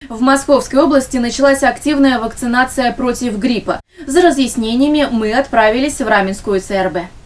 В Московской области началась активная вакцинация против гриппа. За разъяснениями мы отправились в Раменскую ЦРБ.